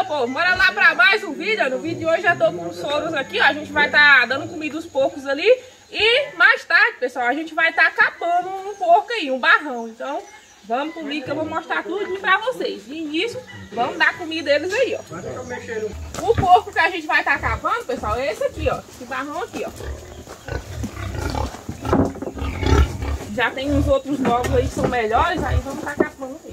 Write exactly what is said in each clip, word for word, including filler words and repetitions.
povo, bora lá pra mais um vídeo. No vídeo de hoje já tô com os soros aqui, ó. A gente vai estar tá dando comida aos porcos ali. E mais tarde, pessoal, a gente vai estar tá capando um porco aí, um barrão. Então, vamos comigo que eu vou mostrar tudo pra vocês. E nisso, vamos dar comida a eles aí, ó. O porco que a gente vai estar tá capando, pessoal, é esse aqui, ó. Esse barrão aqui, ó. Já tem uns outros novos aí que são melhores, aí vamos estar tá capando aí.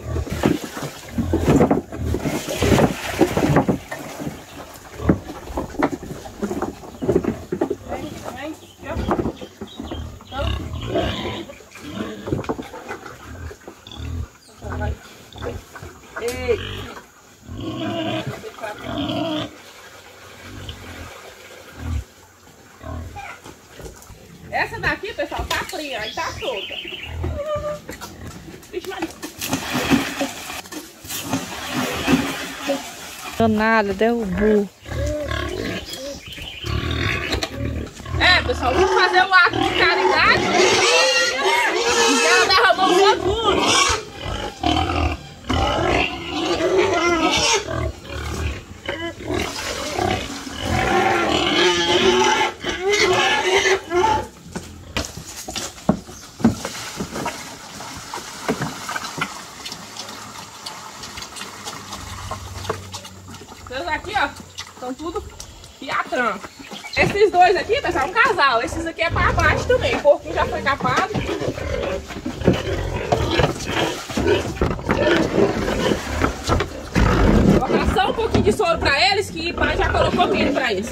Essa daqui, pessoal, tá fria, aí tá solta. Vixe, Maria. Danada, derrubou. É, pessoal, vamos fazer um ato de caridade. E ela derramou tudo. Esses aqui, ó, são tudo piatrão. Esses dois aqui, pessoal, é um casal. Esses aqui é para baixo também. O porquinho já foi capado. Vou colocar só um pouquinho de soro para eles, que o pai já colocou milho para eles.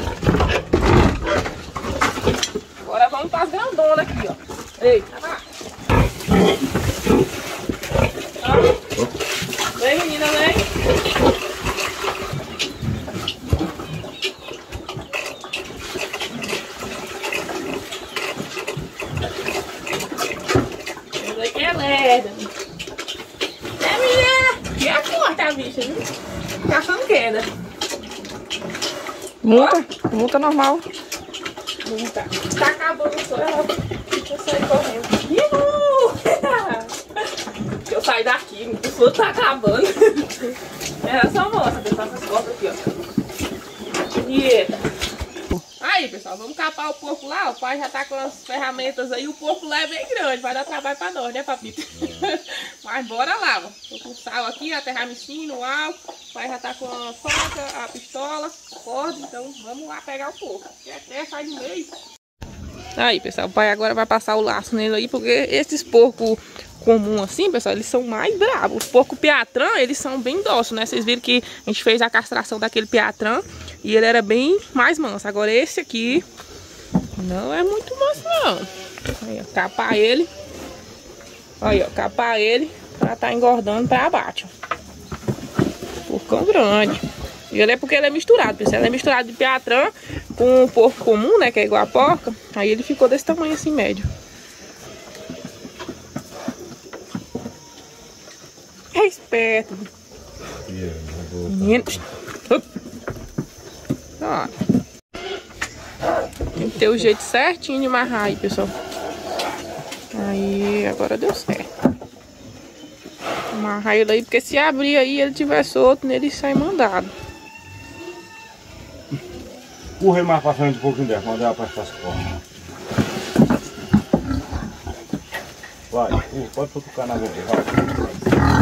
Agora vamos para as grandonas aqui, ó. Eita, vai. Vem, menina, vem. É, menina! E a corta a bicha, viu? Tá achando queda. Multa? Multa normal. Multa. Tá acabando o sol. Deixa eu sair correndo. Deixa eu sair daqui. O sol tá acabando. Era só moça, pessoal. Essas cortas aqui, ó. Eita. Aí, pessoal, vamos capar o porco lá. O pai já tá com as ferramentas aí. O porco lá é bem grande, vai dar trabalho pra nós, né, papito? Mas bora lá, ó. Tô com o sal aqui, a terramicina, o álcool. O pai já tá com a faca, a pistola, a corda. Então vamos lá pegar o porco. Até sai do meio. Aí, pessoal, o pai agora vai passar o laço nele aí, porque esses porcos comum assim, pessoal, eles são mais bravos. Os porcos piatrã, eles são bem dóceis, né? Vocês viram que a gente fez a castração daquele piatrã e ele era bem mais manso. Agora esse aqui não é muito manso, não. Aí, ó, capar ele. Aí, ó, capar ele pra tá engordando pra abate, ó. Porcão grande. E ele é porque ele é misturado, pessoal. Ele é misturado de piatrã com o porco comum, né? Que é igual a porca. Aí ele ficou desse tamanho assim, médio. É esperto. Menino. Ó. Tem que ter o jeito certinho de amarrar aí, pessoal. Aí, agora deu certo. Amarrar ele aí, porque se abrir aí e ele tiver solto, nele sai mandado. Corre mais pra frente um pouquinho dela, quando ela apertar as cordas. Vai, uh, pode tocar na boca, vai.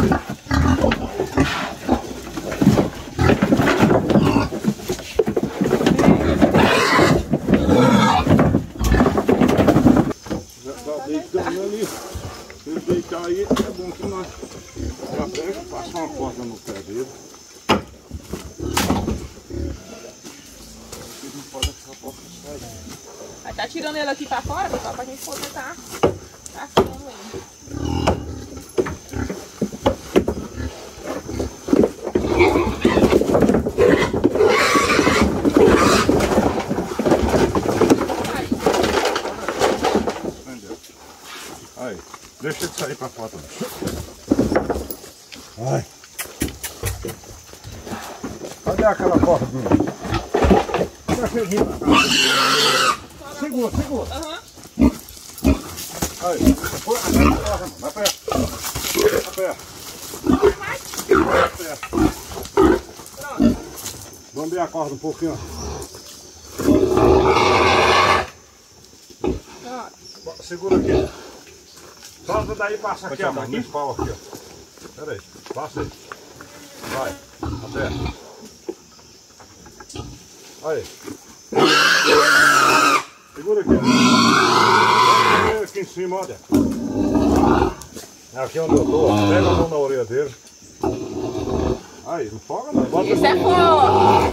Já deitando ali. Se ele deitar aí, é bom que nós já pega, passa uma corda no pé dele. Não pode deixar a porta sair. Aí tá tirando ele aqui pra fora, pessoal, pra gente poder tá caçando ele. Aí, deixa ele sair pra fora também. Ai. Cadê aquela porta dele? Segura, segura. Aham. Aí, depois, vai perto. Vai perto. Vai perto. Lambei a corda um pouquinho. Ó. Segura aqui. Solta daí e passa aqui, ó. Nesse pau aqui, ó. Pera aí. Passa aí. Vai. Até. Aí. Segura aqui, ó. Aqui em cima, olha. É aqui onde eu tô. Pega a mão na orelha dele. Aí, não foga não. Bota Isso é fogo.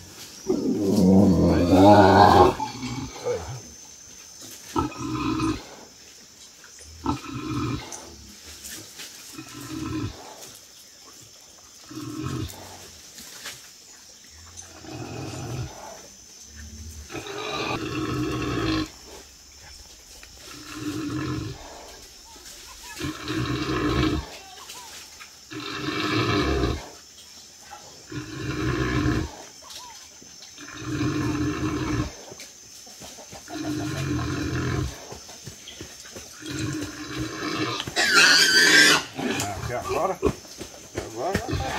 Agora, agora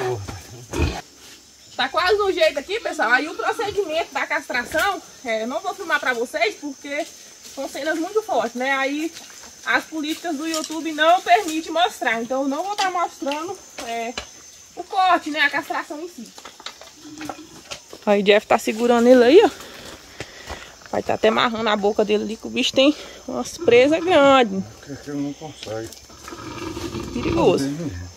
tá quase no jeito aqui, pessoal. Aí o procedimento da castração, é, não vou filmar pra vocês porque são cenas muito fortes, né? Aí as políticas do YouTube não permitem mostrar. Então eu não vou estar mostrando é, o corte, né? A castração em si. Aí o Jeff tá segurando ele aí, ó. Vai tá até amarrando a boca dele ali, que o bicho tem umas presas grandes. porque ele não consegue. Perigoso.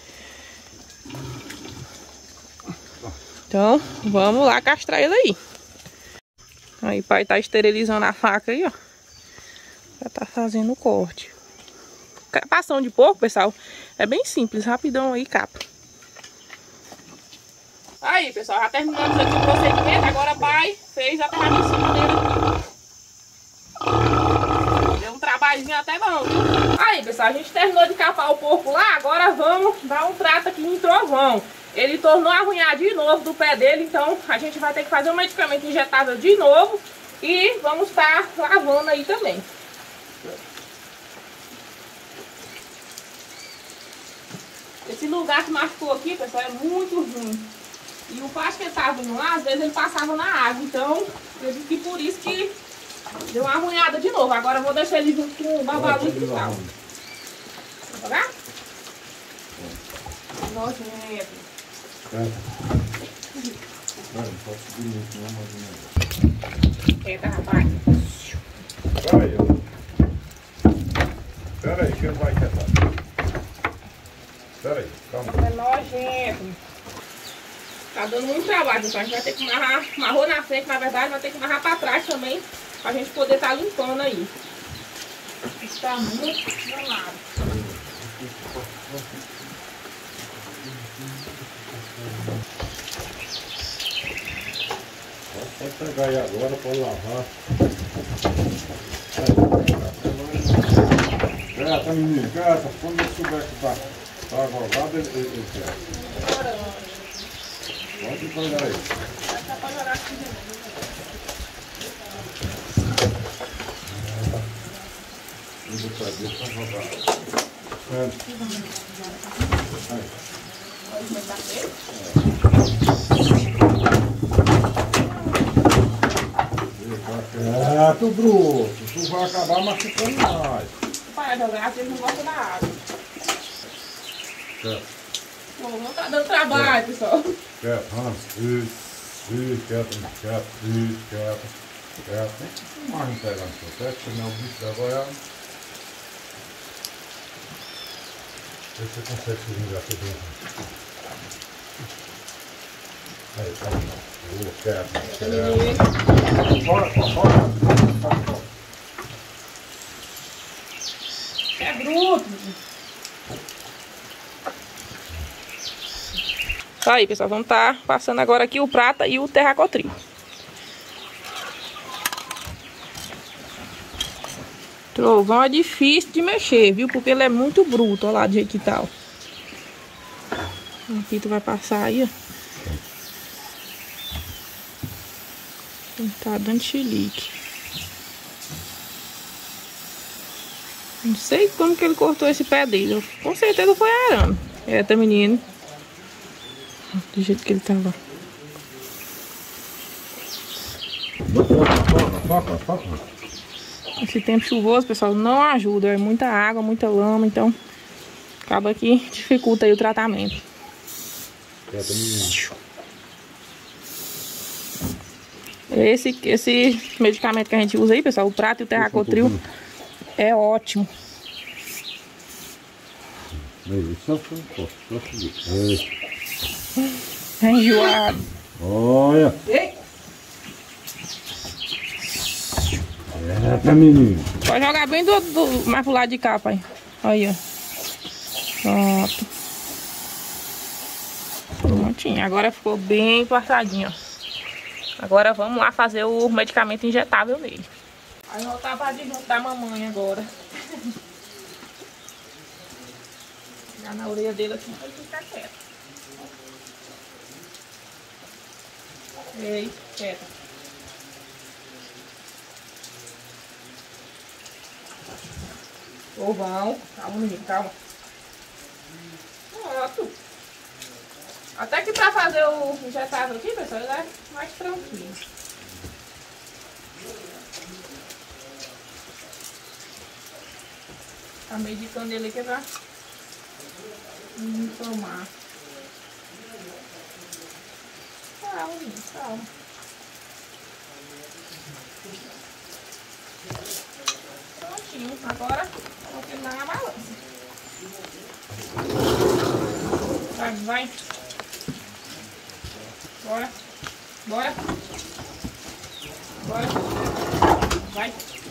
Então, vamos lá castrar ele aí. Aí o pai tá esterilizando a faca aí, ó. Já tá fazendo o corte. Capação de porco, pessoal, é bem simples, rapidão aí, capa. Aí, pessoal, já terminamos aqui o procedimento. Agora o pai fez a terraçãozinha dele aqui. Deu um trabalhinho até bom. Aí, pessoal, a gente terminou de capar o porco lá. Agora vamos dar um trato aqui em Trovão. Ele tornou a arranhar de novo do pé dele. Então a gente vai ter que fazer um medicamento injetável de novo. E vamos estar lavando aí também. Esse lugar que machucou aqui, pessoal, é muito ruim. E o pasto que ele estava indo lá, às vezes ele passava na água. Então, eu disse que por isso que deu uma arranhada de novo. Agora eu vou deixar ele junto com o babalu e tal. Vou jogar? Nojento. Eita, rapaz. Pera aí, pera aí, que ele vai quietar. Pera aí, calma. É nojento. Tá dando muito trabalho, pessoal. A gente vai ter que amarrar, amarrou na frente, na verdade, vai ter que amarrar pra trás também, pra gente poder estar tá limpando aí. Está muito danado. Pode pegar aí agora para lavar. Gata, menino, gata, quando ele souber que tá, tá agogado, ele, ele, ele quer. Pode pegar aí. Dá pra jogar aqui dentro. Vou botar aqui para jogar. É. Pode botar ele? É, tu bruto, tu vai acabar machucando mais. Para jogar, vocês não gostam da água. Quieto. Bom, não tá dando trabalho, pessoal. Quieto, Hans. Isso, isso, quieto, quieto, isso, quieto, quieto. Não mais não pegar no seu pé, senão o bicho da goiaba. Vê se você consegue se vingar aqui dentro. Aí, tá bom. Oh, quieto, quieto. Fora, fora, fora. É bruto. Aí, pessoal, vamos estar passando agora aqui o prata e o terracotril. Trovão é difícil de mexer, viu? Porque ele é muito bruto, olha lá do jeito que tá, ó. Aqui tu vai passar aí, ó. Tá dando chilique. Não sei como que ele cortou esse pé dele. Com certeza foi arame. É, tá menino. Do jeito que ele tava. Foca, foca, foca. Esse tempo chuvoso, pessoal, não ajuda. É muita água, muita lama, então acaba que dificulta aí o tratamento. Esse, esse medicamento que a gente usa aí, pessoal, o Prato e o Terracotril, é ótimo. É enjoado. Olha. É, tá menino. Pode jogar bem do, do, mais pro lado de cá, pai. Aí, ó. Pronto. Prontinho. Agora ficou bem passadinho, ó. Agora vamos lá fazer o medicamento injetável nele. Aí voltar pra junto da mamãe agora. Já na orelha dele assim, pra ele ficar quieto. Ei, quieta. Ovão. Calma, menino, calma. Pronto. Até que pra fazer o injetável aqui, pessoal, ele é mais tranquilo. Tá medicando ele aqui pra não inflamar. Calma, menino, calma. Prontinho, agora vou terminar na balança. Vai, vai. Bora, bora, bora, vai.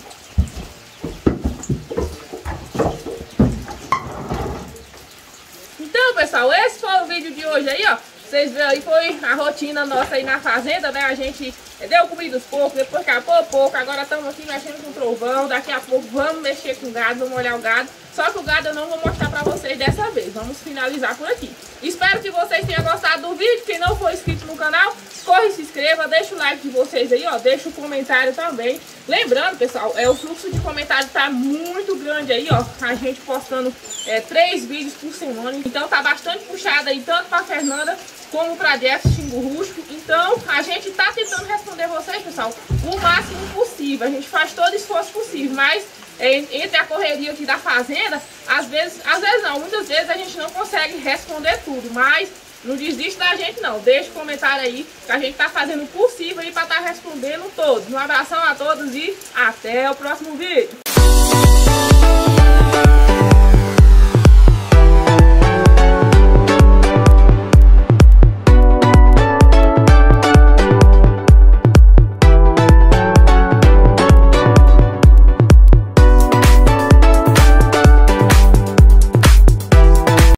Então, pessoal, esse foi o vídeo de hoje aí, ó. Vocês viram aí, foi a rotina nossa aí na fazenda, né? A gente deu comida aos poucos, depois acabou pouco, agora estamos aqui mexendo com o trovão. Daqui a pouco vamos mexer com o gado, vamos olhar o gado. Só que o gado eu não vou mostrar pra vocês dessa vez. Vamos finalizar por aqui. Espero que vocês tenham gostado do vídeo. Quem não for inscrito no canal, corre e se inscreva. Deixa o like de vocês aí, ó. Deixa o comentário também. Lembrando, pessoal, é, o fluxo de comentário tá muito grande aí, ó. A gente postando é, três vídeos por semana. Então tá bastante puxado aí, tanto pra Fernanda como pra Jeff Xingu Rústico. Então a gente tá tentando responder vocês, pessoal, o máximo possível. A gente faz todo o esforço possível, mas entre a correria aqui da fazenda, às vezes, às vezes não, muitas vezes a gente não consegue responder tudo, mas não desiste da gente não, deixa o comentário aí, que a gente tá fazendo o possível aí pra estar tá respondendo todos. Um abração a todos e até o próximo vídeo.